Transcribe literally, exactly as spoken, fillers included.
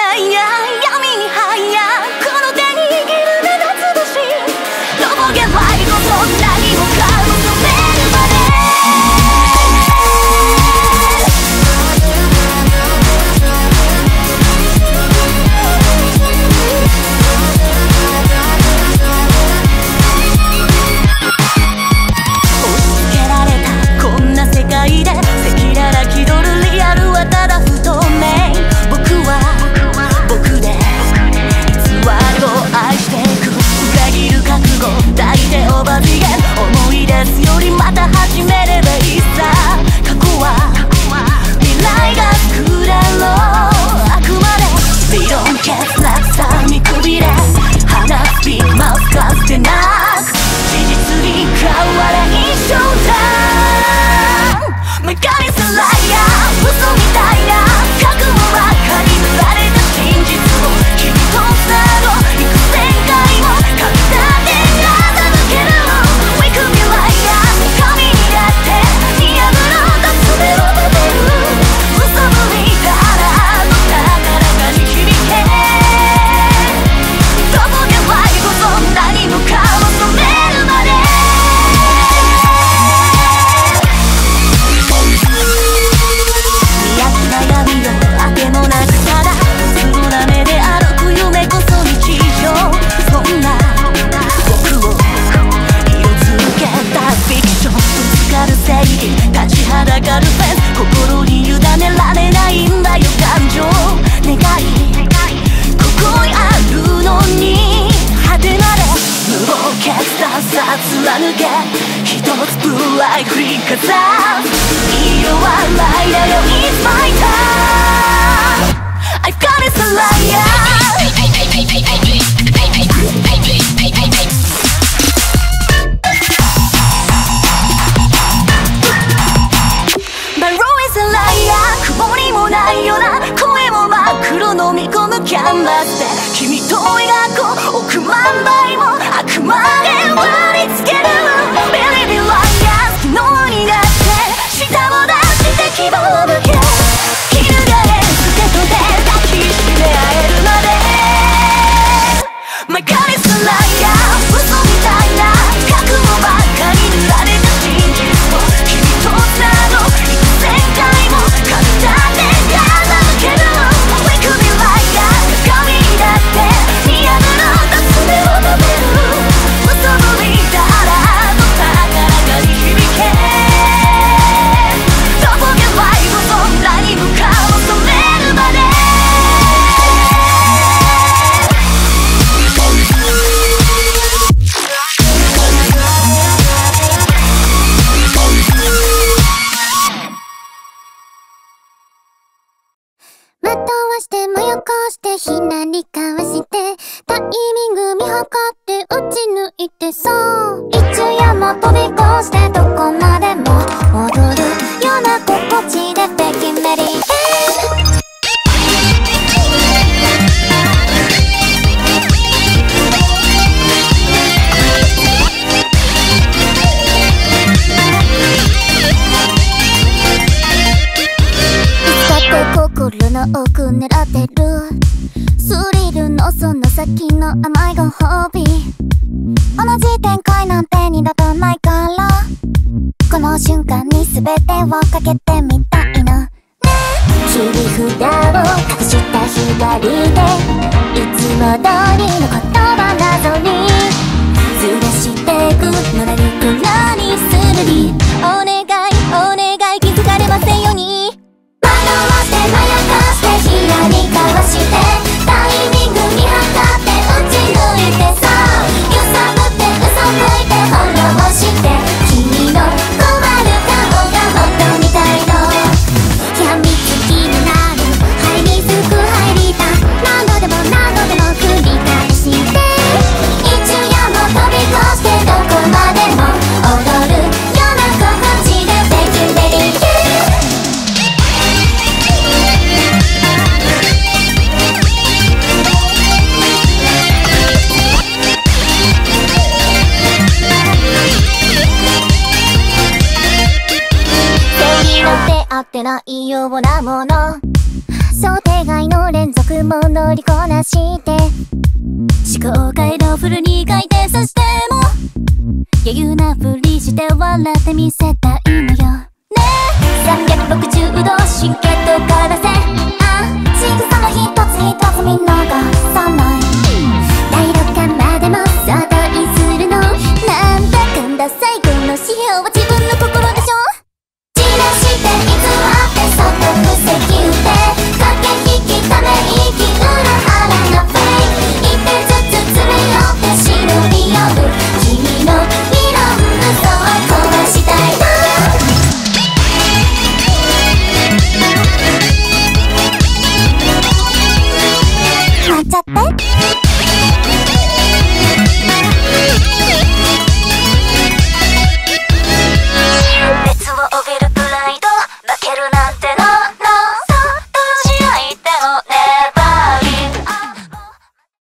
ライヤー闇に入やこの手に握る目立つ星とぼけないこと何もかも止めるまで押し付けられたこんな世界で赤裸々気取るリアルはただ不透明僕は僕で偽りを愛していく裏切る覚悟抱いてオーバービゲン思い出すよりまた始めればいいさ過去は未来が作れろあくまで理論欠落さ見くびれ話すビッグマウスかつてなく事実に変われ一生だメカニズライヤー嘘みたいな覚悟ばかり塗られた真実を君とつなご幾千回も勝った手が叩ける Wake me liar 神にだって見破ろうとすべを立てる嘘ぶりだらの高らかに響けとぼけないこと何もかも止めるまで悩みをあてもなくただ黒な目で歩く夢こそ日常そんな僕を色づけたフィクションぶつかる正義立ちはだかるフェンス心に委ねられないんだよ感情願いここにあるのに果てまで無謀決断さ貫け一つブライ振りかざす色はライだよ It's my time I've got it a liar My role is a liar 曇りもないよな声も真っ黒飲み込むキャンバスで君と描こう億万倍もあくまで割りつける Baby liar 昨日になって舌を出して希望を向け翻る手と手抱きしめ合えるまで My God is a liar 嘘みたいな覚悟ばかり塗られた真実を君とつなご幾千回も勝った手が抜ける Wake me liar 鏡にだって見破ろうと爪を止める嘘ぶりだらと高らかに響けとぼけないこと何もかも止めるまでまとわして真横してひらりかわしてタイミング見計って打ち抜いてそう一夜も飛び越してどこまでも踊るような心地で北京メリー心の奥狙ってるスリルのその先の甘いご褒美同じ展開なんて二度とないからこの瞬間に全てをかけてみたいなね切り札を隠した左でいつも通りの言葉謎にずらしてくのらりくらにするりお願いお願い気づかれませんように惑わしてまやかしてひらりかわしてタイミング見計って打ち抜いてさ揺さぶって嘘ついて翻弄して君の困る顔が本当みたいのやみつきになる肺にすく入りた何度でも何度でも繰り返して一夜も飛び越してどこまでも踊るような心地でできるベリーあってないようなもの想定外の連続も乗りこなして思考回路フルに回転させても余裕なふりして笑ってみせたいのよね。さんびゃくろくじゅうど神経とからせ